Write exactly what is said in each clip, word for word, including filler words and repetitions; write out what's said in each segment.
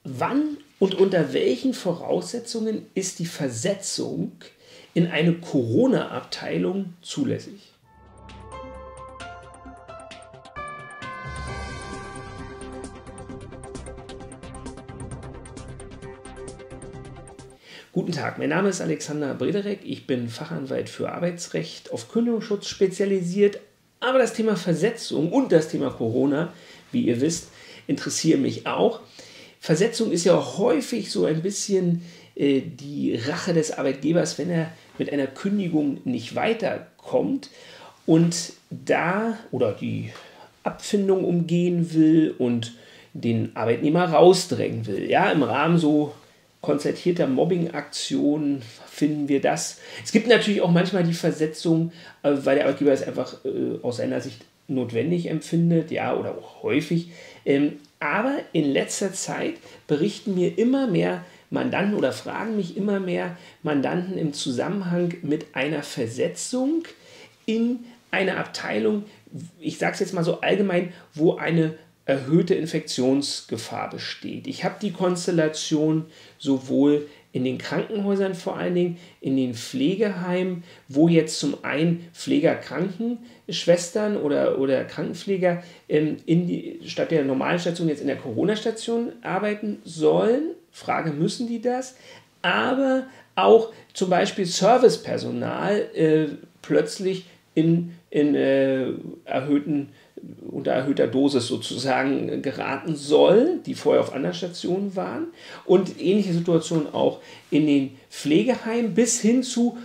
Wann und unter welchen Voraussetzungen ist die Versetzung in eine Corona-Abteilung zulässig? Guten Tag, mein Name ist Alexander Brederek, ich bin Fachanwalt für Arbeitsrecht auf Kündigungsschutz spezialisiert, aber das Thema Versetzung und das Thema Corona, wie ihr wisst, interessieren mich auch. Versetzung ist ja häufig so ein bisschen äh, die Rache des Arbeitgebers, wenn er mit einer Kündigung nicht weiterkommt und da oder die Abfindung umgehen will und den Arbeitnehmer rausdrängen will. Ja, im Rahmen so konzertierter Mobbing-Aktionen finden wir das. Es gibt natürlich auch manchmal die Versetzung, äh, weil der Arbeitgeber es einfach äh, aus seiner Sicht notwendig empfindet, ja, oder auch häufig. Ähm, aber in letzter Zeit berichten mir immer mehr Mandanten oder fragen mich immer mehr Mandanten im Zusammenhang mit einer Versetzung in eine Abteilung, ich sage es jetzt mal so allgemein, wo eine erhöhte Infektionsgefahr besteht. Ich habe die Konstellation sowohl in den Krankenhäusern, vor allen Dingen in den Pflegeheimen, wo jetzt zum einen Pfleger-Krankenschwestern oder, oder Krankenpfleger ähm, in die, statt der normalen Station jetzt in der Corona-Station arbeiten sollen. Frage, müssen die das? Aber auch zum Beispiel Servicepersonal äh, plötzlich in, in äh, erhöhten unter erhöhter Dosis sozusagen geraten soll, die vorher auf anderen Stationen waren. Und ähnliche Situationen auch in den Pflegeheimen bis hin zu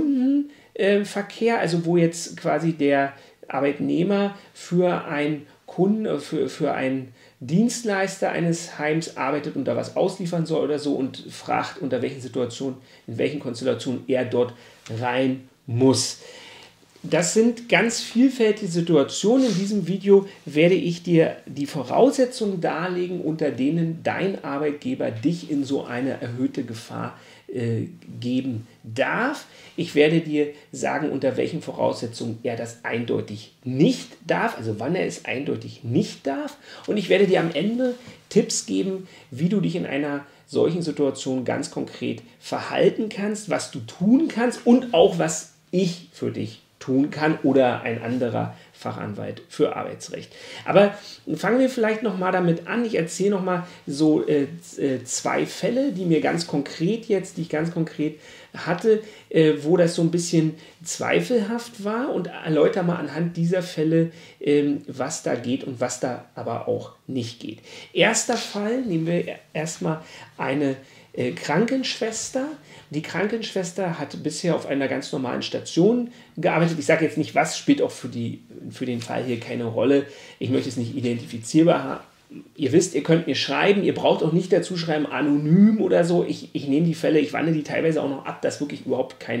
Kundenverkehr, also wo jetzt quasi der Arbeitnehmer für einen Kunden, für, für einen Dienstleister eines Heims arbeitet und da was ausliefern soll oder so und fragt, unter welchen Situationen, in welchen Konstellationen er dort rein muss. Das sind ganz vielfältige Situationen. In diesem Video werde ich dir die Voraussetzungen darlegen, unter denen dein Arbeitgeber dich in so eine erhöhte Gefahr äh, geben darf. Ich werde dir sagen, unter welchen Voraussetzungen er das eindeutig nicht darf, also wann er es eindeutig nicht darf. Und ich werde dir am Ende Tipps geben, wie du dich in einer solchen Situation ganz konkret verhalten kannst, was du tun kannst und auch was ich für dich tun kann oder ein anderer Fachanwalt für Arbeitsrecht. Aber fangen wir vielleicht noch mal damit an. Ich erzähle noch mal so äh, zwei Fälle, die mir ganz konkret jetzt, die ich ganz konkret hatte, äh, wo das so ein bisschen zweifelhaft war und erläutere mal anhand dieser Fälle, äh, was da geht und was da aber auch nicht geht. Erster Fall, nehmen wir erstmal eine äh, Krankenschwester. Die Krankenschwester hat bisher auf einer ganz normalen Station gearbeitet. Ich sage jetzt nicht was, spielt auch für, die, für den Fall hier keine Rolle. Ich möchte es nicht identifizierbar haben. Ihr wisst, ihr könnt mir schreiben, ihr braucht auch nicht dazu schreiben, anonym oder so. Ich, ich nehme die Fälle, ich wandle die teilweise auch noch ab, dass wirklich überhaupt kein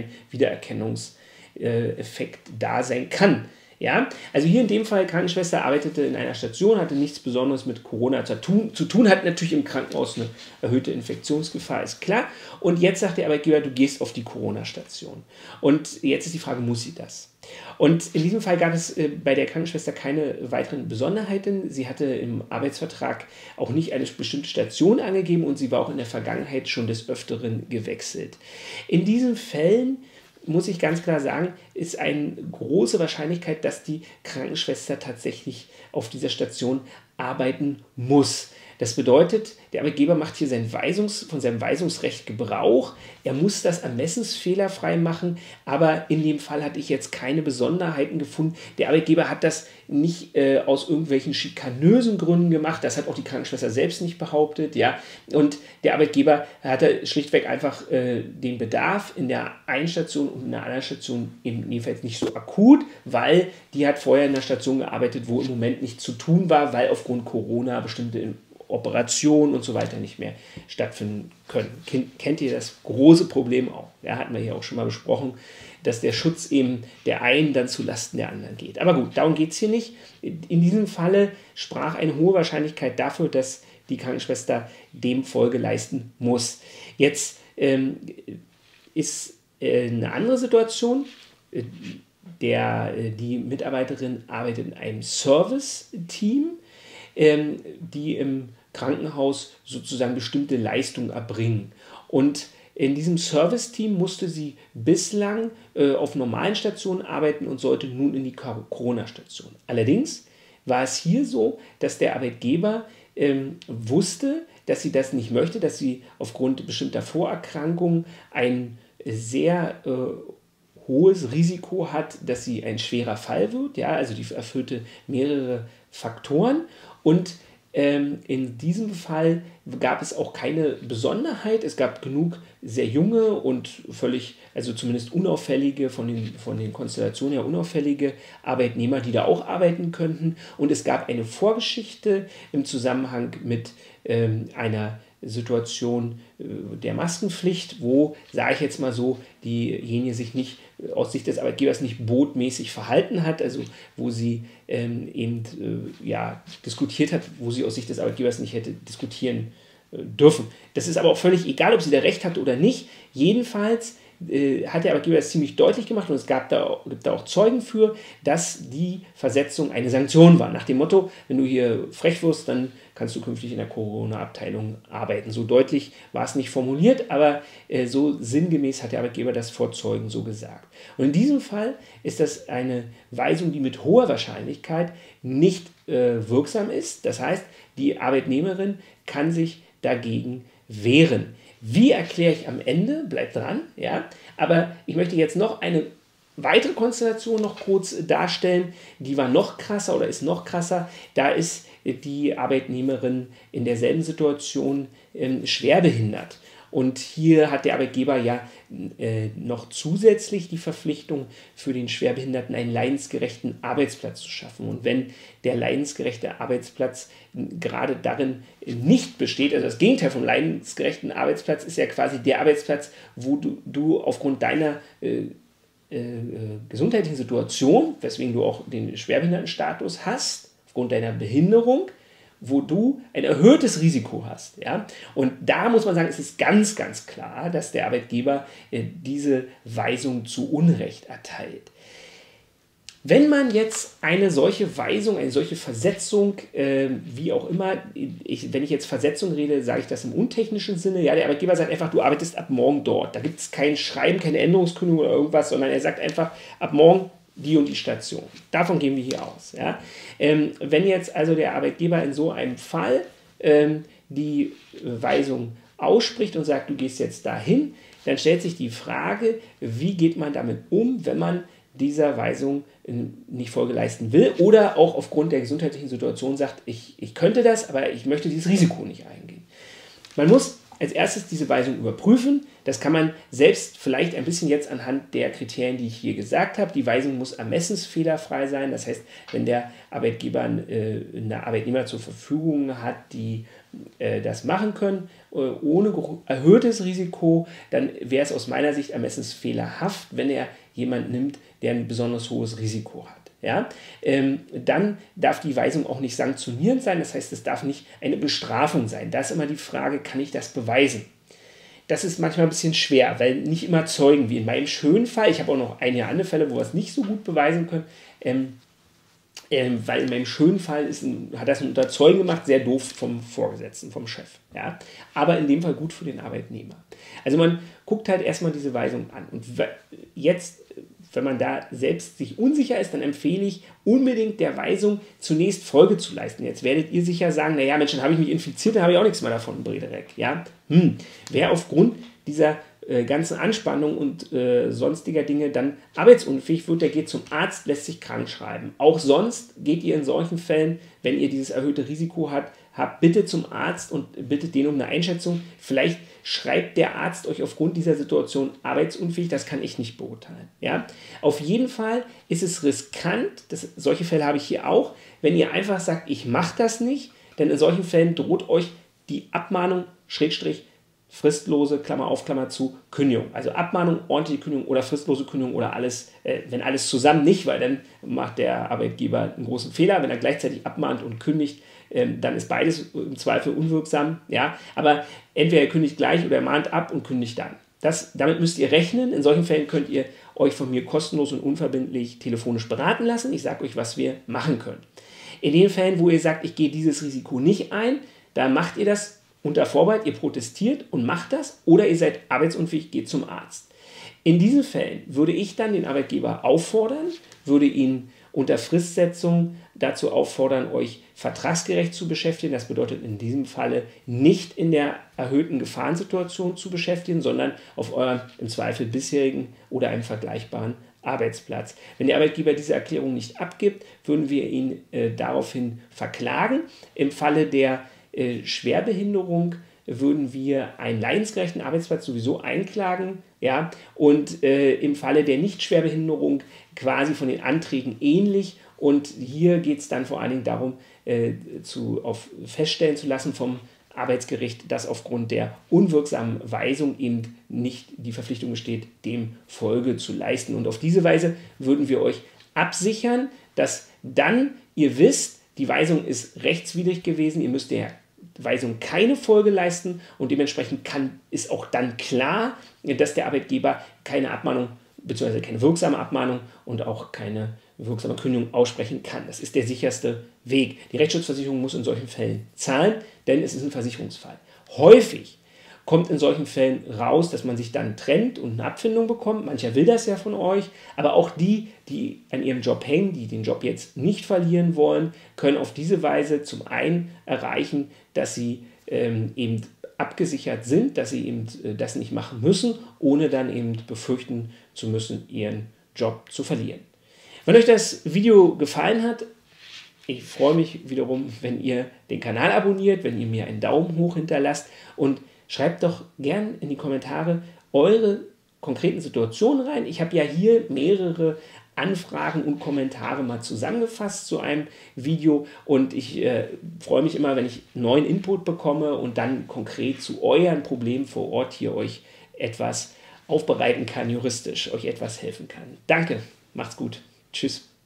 Wiedererkennungseffekt da sein kann. Ja, also hier in dem Fall, Krankenschwester arbeitete in einer Station, hatte nichts Besonderes mit Corona zu tun, zu tun, hat natürlich im Krankenhaus eine erhöhte Infektionsgefahr, ist klar. Und jetzt sagt der Arbeitgeber, du gehst auf die Corona-Station. Und jetzt ist die Frage, muss sie das? Und in diesem Fall gab es äh, bei der Krankenschwester keine weiteren Besonderheiten. Sie hatte im Arbeitsvertrag auch nicht eine bestimmte Station angegeben und sie war auch in der Vergangenheit schon des Öfteren gewechselt. In diesen Fällen muss ich ganz klar sagen, ist eine große Wahrscheinlichkeit, dass die Krankenschwester tatsächlich auf dieser Station arbeiten muss. Das bedeutet, der Arbeitgeber macht hier sein Weisungs-, von seinem Weisungsrecht Gebrauch. Er muss das ermessensfehlerfrei machen, aber in dem Fall hatte ich jetzt keine Besonderheiten gefunden. Der Arbeitgeber hat das nicht äh, aus irgendwelchen schikanösen Gründen gemacht. Das hat auch die Krankenschwester selbst nicht behauptet. Ja? Und der Arbeitgeber hatte schlichtweg einfach äh, den Bedarf in der einen Station und in der anderen Station jedenfalls nicht so akut, weil die hat vorher in einer Station gearbeitet, wo im Moment nichts zu tun war, weil aufgrund Corona bestimmte Operationen und so weiter nicht mehr stattfinden können. Kennt ihr das große Problem auch? Ja, hatten wir hier auch schon mal besprochen, dass der Schutz eben der einen dann zulasten der anderen geht. Aber gut, darum geht es hier nicht. In diesem Falle sprach eine hohe Wahrscheinlichkeit dafür, dass die Krankenschwester dem Folge leisten muss. Jetzt ähm, ist äh, eine andere Situation. Der, die Mitarbeiterin arbeitet in einem Service-Team, ähm, die im Krankenhaus sozusagen bestimmte Leistungen erbringen. Und in diesem Serviceteam musste sie bislang äh, auf normalen Stationen arbeiten und sollte nun in die Corona-Station. Allerdings war es hier so, dass der Arbeitgeber ähm, wusste, dass sie das nicht möchte, dass sie aufgrund bestimmter Vorerkrankungen ein sehr äh, hohes Risiko hat, dass sie ein schwerer Fall wird. Ja, also die erfüllte mehrere Faktoren und ähm, in diesem Fall gab es auch keine Besonderheit. Es gab genug sehr junge und völlig, also zumindest unauffällige, von den, von den Konstellationen her unauffällige Arbeitnehmer, die da auch arbeiten könnten. Und es gab eine Vorgeschichte im Zusammenhang mit ähm, einer Situation äh, der Maskenpflicht, wo, sage ich jetzt mal so, diejenige sich nicht äh, aus Sicht des Arbeitgebers nicht botmäßig verhalten hat, also wo sie ähm, eben äh, ja, diskutiert hat, wo sie aus Sicht des Arbeitgebers nicht hätte diskutieren äh, dürfen. Das ist aber auch völlig egal, ob sie da recht hatte oder nicht. Jedenfalls äh, hat der Arbeitgeber das ziemlich deutlich gemacht und es gab da, auch, gibt da auch Zeugen für, dass die Versetzung eine Sanktion war. Nach dem Motto, wenn du hier frech wirst, dann kannst du künftig in der Corona-Abteilung arbeiten. So deutlich war es nicht formuliert, aber äh, so sinngemäß hat der Arbeitgeber das vor Zeugen so gesagt. Und in diesem Fall ist das eine Weisung, die mit hoher Wahrscheinlichkeit nicht äh, wirksam ist. Das heißt, die Arbeitnehmerin kann sich dagegen wehren. Wie erkläre ich am Ende? Bleibt dran, ja. Aber ich möchte jetzt noch eine weitere Konstellation noch kurz darstellen. Die war noch krasser oder ist noch krasser. Da ist die Arbeitnehmerin in derselben Situation ähm, schwerbehindert. Und hier hat der Arbeitgeber ja äh, noch zusätzlich die Verpflichtung, für den Schwerbehinderten einen leidensgerechten Arbeitsplatz zu schaffen. Und wenn der leidensgerechte Arbeitsplatz gerade darin nicht besteht, also das Gegenteil vom leidensgerechten Arbeitsplatz ist ja quasi der Arbeitsplatz, wo du, du aufgrund deiner äh, äh, gesundheitlichen Situation, weswegen du auch den Schwerbehindertenstatus hast, aufgrund deiner Behinderung, wo du ein erhöhtes Risiko hast. Ja? Und da muss man sagen, es ist ganz, ganz klar, dass der Arbeitgeber äh, diese Weisung zu Unrecht erteilt. Wenn man jetzt eine solche Weisung, eine solche Versetzung, äh, wie auch immer, ich, wenn ich jetzt Versetzung rede, sage ich das im untechnischen Sinne, ja, der Arbeitgeber sagt einfach, du arbeitest ab morgen dort. Da gibt es kein Schreiben, keine Änderungskündigung oder irgendwas, sondern er sagt einfach, ab morgen die und die Station. Davon gehen wir hier aus. Ja? Ähm, wenn jetzt also der Arbeitgeber in so einem Fall ähm, die Weisung ausspricht und sagt, du gehst jetzt dahin, dann stellt sich die Frage, wie geht man damit um, wenn man dieser Weisung nicht Folge leisten will oder auch aufgrund der gesundheitlichen Situation sagt, ich, ich könnte das, aber ich möchte dieses Risiko nicht eingehen. Man muss als erstes diese Weisung überprüfen. Das kann man selbst vielleicht ein bisschen jetzt anhand der Kriterien, die ich hier gesagt habe. Die Weisung muss ermessensfehlerfrei sein. Das heißt, wenn der Arbeitgeber äh, eine Arbeitnehmer zur Verfügung hat, die äh, das machen können, äh, ohne erhöhtes Risiko, dann wäre es aus meiner Sicht ermessensfehlerhaft, wenn er jemanden nimmt, der ein besonders hohes Risiko hat. Ja? Ähm, dann darf die Weisung auch nicht sanktionierend sein, das heißt, es darf nicht eine Bestrafung sein. Da ist immer die Frage, kann ich das beweisen? Das ist manchmal ein bisschen schwer, weil nicht immer Zeugen, wie in meinem schönen Fall, ich habe auch noch einige andere Fälle, wo wir es nicht so gut beweisen können, ähm, ähm, weil in meinem schönen Fall ist ein, hat das ein unter Zeugen gemacht, sehr doof vom Vorgesetzten, vom Chef. Ja? Aber in dem Fall gut für den Arbeitnehmer. Also man guckt halt erstmal diese Weisung an. Und jetzt, wenn man da selbst sich unsicher ist, dann empfehle ich unbedingt der Weisung zunächst Folge zu leisten. Jetzt werdet ihr sicher sagen, naja Mensch, dann habe ich mich infiziert, dann habe ich auch nichts mehr davon, Brederek. Ja? Hm. Wer aufgrund dieser äh, ganzen Anspannung und äh, sonstiger Dinge dann arbeitsunfähig wird, der geht zum Arzt, lässt sich krank schreiben. Auch sonst geht ihr in solchen Fällen, wenn ihr dieses erhöhte Risiko habt, habt bitte zum Arzt und bittet den um eine Einschätzung. Vielleicht schreibt der Arzt euch aufgrund dieser Situation arbeitsunfähig, das kann ich nicht beurteilen. Ja? Auf jeden Fall ist es riskant, das, solche Fälle habe ich hier auch, wenn ihr einfach sagt, ich mache das nicht, denn in solchen Fällen droht euch die Abmahnung, Schrägstrich, fristlose, Klammer auf, Klammer zu, Kündigung. Also Abmahnung, ordentliche Kündigung oder fristlose Kündigung oder alles, äh, wenn alles zusammen nicht, weil dann macht der Arbeitgeber einen großen Fehler, wenn er gleichzeitig abmahnt und kündigt, ähm, dann ist beides im Zweifel unwirksam. Ja? Aber entweder er kündigt gleich oder er mahnt ab und kündigt dann. Das, damit müsst ihr rechnen. In solchen Fällen könnt ihr euch von mir kostenlos und unverbindlich telefonisch beraten lassen. Ich sage euch, was wir machen können. In den Fällen, wo ihr sagt, ich gehe dieses Risiko nicht ein, da macht ihr das unter Vorbehalt, ihr protestiert und macht das oder ihr seid arbeitsunfähig, geht zum Arzt. In diesen Fällen würde ich dann den Arbeitgeber auffordern, würde ihn unter Fristsetzung dazu auffordern, euch vertragsgerecht zu beschäftigen. Das bedeutet in diesem Falle nicht in der erhöhten Gefahrensituation zu beschäftigen, sondern auf eurem im Zweifel bisherigen oder einem vergleichbaren Arbeitsplatz. Wenn der Arbeitgeber diese Erklärung nicht abgibt, würden wir ihn äh, daraufhin verklagen. Im Falle der äh, Schwerbehinderung würden wir einen leidensgerechten Arbeitsplatz sowieso einklagen, ja, und äh, im Falle der Nicht-Schwerbehinderung quasi von den Anträgen ähnlich. Und hier geht es dann vor allen Dingen darum, äh, zu, auf, feststellen zu lassen vom Arbeitsgericht, dass aufgrund der unwirksamen Weisung eben nicht die Verpflichtung besteht, dem Folge zu leisten. Und auf diese Weise würden wir euch absichern, dass dann ihr wisst, die Weisung ist rechtswidrig gewesen, ihr müsst der Weisung keine Folge leisten und dementsprechend kann, ist auch dann klar, dass der Arbeitgeber keine Abmahnung bzw. keine wirksame Abmahnung und auch keine wirksame Kündigung aussprechen kann. Das ist der sicherste Weg. Die Rechtsschutzversicherung muss in solchen Fällen zahlen, denn es ist ein Versicherungsfall. Häufig kommt in solchen Fällen raus, dass man sich dann trennt und eine Abfindung bekommt. Mancher will das ja von euch, aber auch die, die an ihrem Job hängen, die den Job jetzt nicht verlieren wollen, können auf diese Weise zum einen erreichen, dass sie ähm, eben abgesichert sind, dass sie eben äh, das nicht machen müssen, ohne dann eben befürchten zu müssen, ihren Job zu verlieren. Wenn euch das Video gefallen hat, ich freue mich wiederum, wenn ihr den Kanal abonniert, wenn ihr mir einen Daumen hoch hinterlasst und schreibt doch gern in die Kommentare eure konkreten Situationen rein. Ich habe ja hier mehrere Anfragen und Kommentare mal zusammengefasst zu einem Video und ich äh, freue mich immer, wenn ich neuen Input bekomme und dann konkret zu euren Problemen vor Ort hier euch etwas aufbereiten kann, juristisch euch etwas helfen kann. Danke, macht's gut. Tschüss.